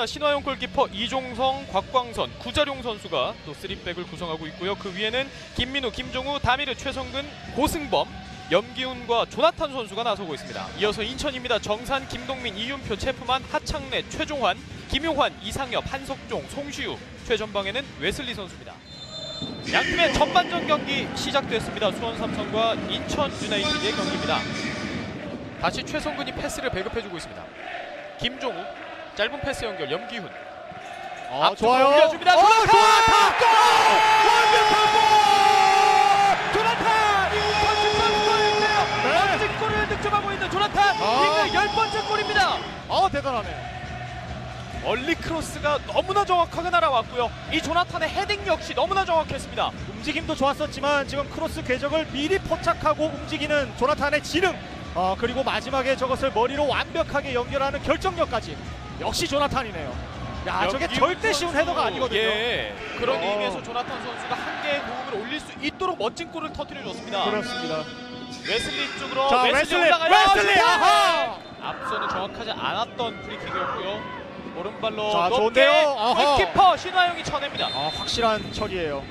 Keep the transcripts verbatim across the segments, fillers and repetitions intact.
있습니다. 신화용 골키퍼 이종성, 곽광선, 구자룡 선수가 또 쓰리백을 구성하고 있고요. 그 위에는 김민우, 김종우, 다미르, 최성근, 고승범, 염기훈과 조나탄 선수가 나서고 있습니다. 이어서 인천입니다. 정산, 김동민, 이윤표, 체프만, 하창래, 최종환, 김용환, 이상엽, 한석종, 송시우, 최전방에는 웨슬리 선수입니다. 양팀의 전반전 경기 시작됐습니다. 수원 삼성과 인천 유나이티드의 경기입니다. 다시 최성근이 패스를 배급해주고 있습니다. 김종우, 짧은 패스 연결, 염기훈. 아, 좋아요. 올려줍니다. 어, 조나탄! 조나탄! 골! 완벽한 골! 조나탄! 멋진 골인데요. 멋진 골을 득점하고 있는 조나탄. 아. 리그 열 번째 골입니다. 아, 대단하네요. 얼리 크로스가 너무나 정확하게 날아왔고요. 이 조나탄의 헤딩 역시 너무나 정확했습니다. 움직임도 좋았었지만 지금 크로스 궤적을 미리 포착하고 움직이는 조나탄의 지능, 어, 그리고 마지막에 저것을 머리로 완벽하게 연결하는 결정력까지 역시 조나탄이네요. 야, 저게 절대 쉬운 헤더가 아니거든요. 예, 그런 어. 의미에서 조나탄 선수가 한 개의 도움을 올릴 수 있도록 멋진 골을 터뜨려줬습니다. 그렇습니다. 웨슬리 쪽으로 자, 웨슬리, 웨슬리, 올라가요. 웨슬리! 아하! 앞서는 정확하지 않았던 프리킥이었고요. 오른발로 자, 높게 좋은데요? 아하. 골키퍼 신화영이 쳐냅니다. 아, 확실한 처리예요.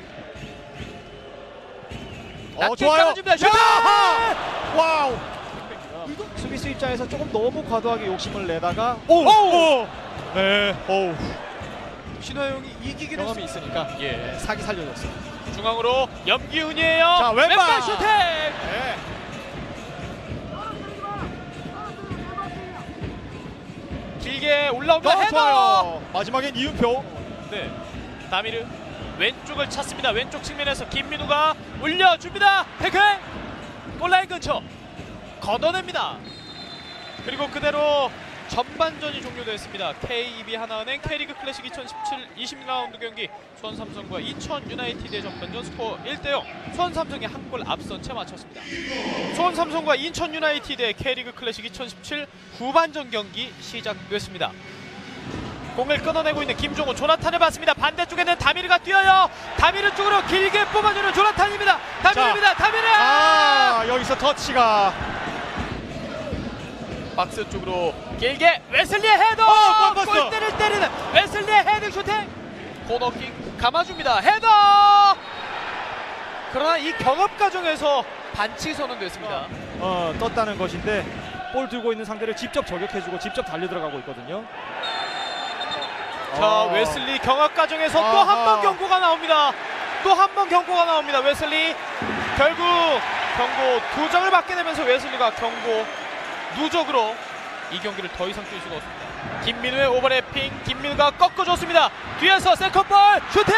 어, 낮게 좋아요. 깔아줍니다. 슛! 와우. 수비수 입장에서 조금 너무 과도하게 욕심을 내다가 오! 오! 네. 오. 신화영이 이기기는 경험이 있으니까 예. 사기 살려줬어요. 중앙으로 염기훈이에요. 자, 왼발. 왼발 슈팅. 네. 길게 올라옵니다. 어, 헤더. 좋아요. 마지막엔 이윤표. 네. 다미르 왼쪽을 찾습니다. 왼쪽 측면에서 김민우가 올려줍니다. 태클. 골라인 근처 걷어냅니다. 그리고 그대로 전반전이 종료됐습니다. 케이이비 하나은행 K리그 클래식 이천십칠 이십 라운드 경기 수원 삼성과 인천 유나이티드의 전반전 스코어 일 대 영. 수원 삼성이 한 골 앞선 채 마쳤습니다. 수원 삼성과 인천 유나이티드의 K리그 클래식 이천십칠 후반전 경기 시작됐습니다. 공을 끊어내고 있는 김종우, 조나탄을 받습니다. 반대쪽에는 다미르가 뛰어요. 다미르 쪽으로 길게 뽑아주는 조나탄입니다. 다미르입니다. 다미르! 아, 여기서 터치가 박스 쪽으로 길게 웨슬리의 헤더! 어, 골 넣었어. 골대를 때리는 웨슬리의 헤딩 슈팅! 코너킥 감아줍니다. 헤더! 그러나 이 경합 과정에서 반칙이 선언됐습니다. 어, 떴다는 것인데 볼 들고 있는 상대를 직접 저격해주고 직접 달려 들어가고 있거든요. 자, 아. 웨슬리 경합 과정에서 또 아하. 한 번 경고가 나옵니다. 또 한 번 경고가 나옵니다. 웨슬리 결국 경고 두 장을 받게 되면서 웨슬리가 경고 누적으로 이 경기를 더 이상 뛸 수가 없습니다. 김민우의 오버래핑, 김민우가 꺾어줬습니다. 뒤에서 세컨볼 슈팅!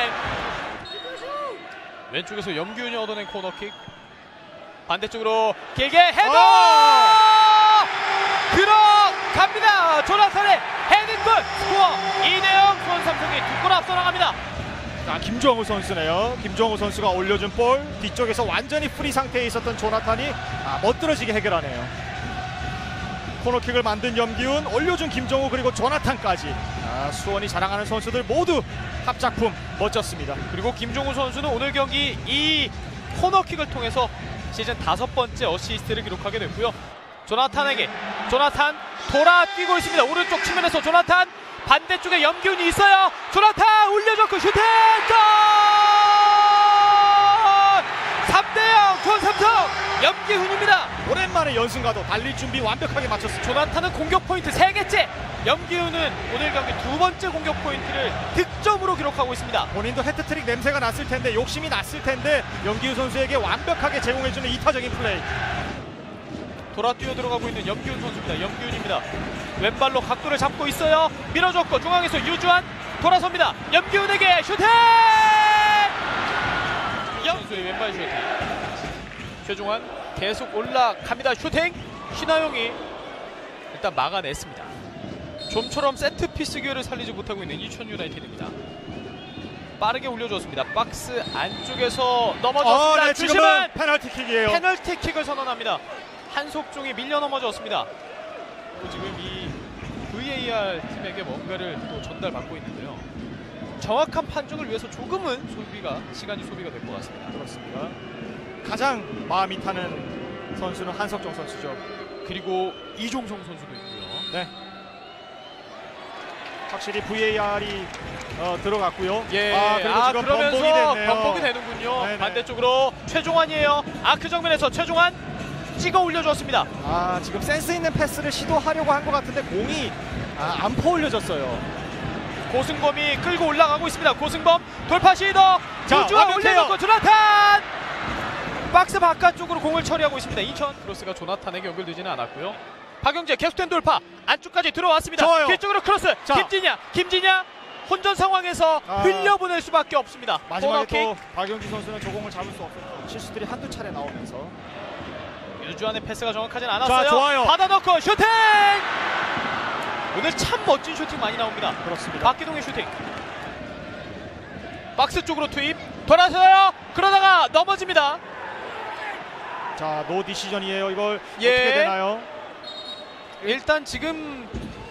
왼쪽에서 염기훈이 얻어낸 코너킥. 반대쪽으로 길게 헤더! 아! 들어갑니다. 조나탄의 헤딩골. 스코어 이 대 영. 수원 삼성이 두 골 앞서 나갑니다. 자, 김정우 선수네요. 김정우 선수가 올려준 볼 뒤쪽에서 완전히 프리 상태에 있었던 조나탄이 아, 멋들어지게 해결하네요. 코너킥을 만든 염기훈, 올려준 김정우, 그리고 조나탄까지 아, 수원이 자랑하는 선수들 모두 합작품 멋졌습니다. 그리고 김종우 선수는 오늘 경기 이 코너킥을 통해서 시즌 다섯 번째 어시스트를 기록하게 됐고요. 조나탄에게 조나탄 돌아 뛰고 있습니다. 오른쪽 측면에서 조나탄, 반대쪽에 염기훈이 있어요. 조나탄 올려줬고 슈팅! 골! 삼 대 영 수원 삼성 염기훈입니다. 오랜만에 연승과도 달릴 준비 완벽하게 마쳤습니다. 조나탄은 공격 포인트 세 개째. 염기훈은 오늘 경기 두 번째 공격 포인트를 득점으로 기록하고 있습니다. 본인도 해트트릭 냄새가 났을 텐데, 욕심이 났을 텐데 염기훈 선수에게 완벽하게 제공해주는 이타적인 플레이. 돌아 뛰어 들어가고 있는 염기훈 선수입니다. 염기훈입니다. 왼발로 각도를 잡고 있어요. 밀어줬고 중앙에서 유주환 돌아섭니다. 염기훈에게 슈팅! 염 선수의 왼발 슈팅. 최종환 계속 올라갑니다. 슈팅! 신하용이 일단 막아냈습니다. 좀처럼 세트피스 기회를 살리지 못하고 있는 인천 유나이티드입니다. 빠르게 올려줬습니다. 박스 안쪽에서 넘어졌습니다. 어, 네, 주심은 페널티킥이에요. 페널티킥을 선언합니다. 한석종이 밀려 넘어졌습니다. 지금 이 브이에이알 팀에게 뭔가를 또 전달받고 있는데요. 정확한 판정을 위해서 조금은 소비가 시간이 소비가 될 것 같습니다. 그렇습니다. 가장 마음이 타는 선수는 한석종 선수죠. 그리고 이종성 선수도 있고요. 네. 확실히 브이에이알이 어, 들어갔고요. 예, 아, 그리고 아, 지금 그러면서 번복이 됐네요. 번복이 되는군요. 네네. 반대쪽으로 최종환이에요. 아크 정면에서 최종환 찍어 올려줬습니다. 아, 지금 센스 있는 패스를 시도하려고 한 것 같은데 공이 아, 안 퍼올려졌어요. 고승범이 끌고 올라가고 있습니다. 고승범 돌파 시도. 자, 유주아 완벽해요. 올려놓고 조나탄 박스 바깥쪽으로 공을 처리하고 있습니다. 인천 크로스가 조나탄에게 연결되지는 않았고요. 박영재 계속된 돌파 안쪽까지 들어왔습니다. 좋아요. 길쪽으로 크로스. 자. 김진야 김진야 혼전 상황에서 아. 흘려보낼 수밖에 없습니다. 마지막에 코너킥. 또 박영주 선수는 조공을 잡을 수 없었고 실수들이 한두 차례 나오면서 유주환의 패스가 정확하진 않았어요. 자, 좋아요. 받아넣고 슈팅! 오늘 참 멋진 슈팅 많이 나옵니다. 그렇습니다. 박기동의 슈팅. 박스 쪽으로 투입. 돌아서요. 그러다가 넘어집니다. 자, 노 디시전이에요. 이걸 예. 어떻게 되나요? 일단 지금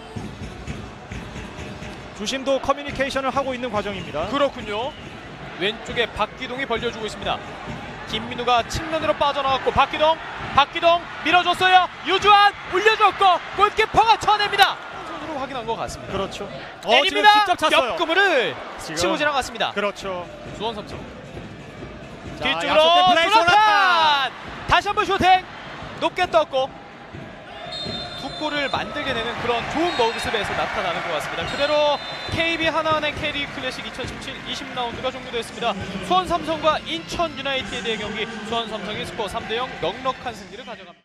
주심도 커뮤니케이션을 하고 있는 과정입니다. 그렇군요. 왼쪽에 박기동이 벌려주고 있습니다. 김민우가 측면으로 빠져나왔고 박기동 박기동 밀어줬어요. 유주환 올려줬고 골키퍼가 쳐냅니다. 손으로 확인한 것 같습니다. 그렇죠. 어, 지금 때립니다. 직접 찼어요. 옆구물을 지금. 치고 지나갔습니다. 그렇죠. 수원 삼성 자, 뒤쪽으로 약속된 플레이 조나탄! 조나탄! 다시 한번 슈팅 높게 떴고 두 골을 만들게 되는 그런 좋은 모습에서 나타나는 것 같습니다. 그대로 케이비 하나은행 캐리 클래식 이천십칠 이십 라운드가 종료됐습니다. 수원 삼성과 인천 유나이티드의 경기 수원 삼성이 스코어 삼 대 영 넉넉한 승리를 가져갑니다.